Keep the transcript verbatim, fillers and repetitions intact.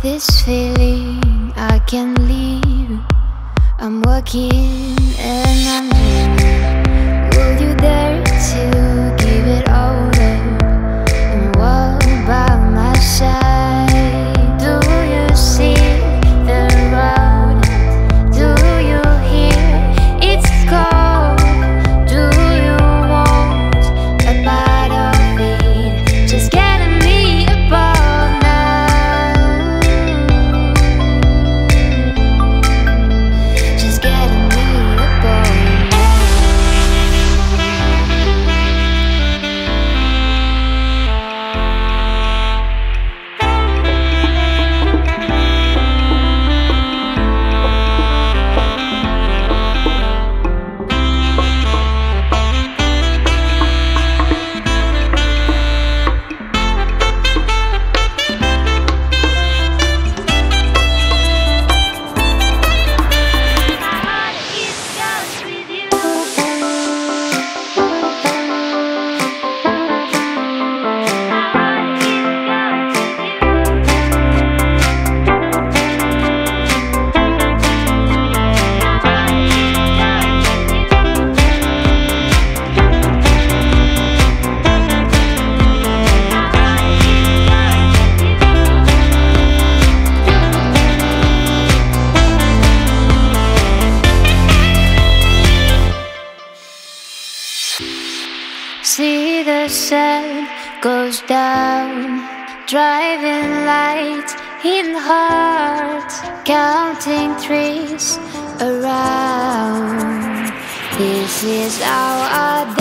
this feeling I can't leave. I'm walking and I'm dreaming. Will you dare to give it all up and walk by my side? Do you see the road? Do you hear it's cold? Do you want a bite of it? Just getting me above now. Just getting me above see the sun goes down, driving lights in heart, counting trees around. This is how I